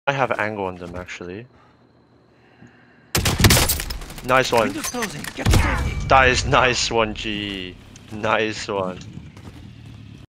I have angle on them actually. Nice one. That is nice one, G. Nice one.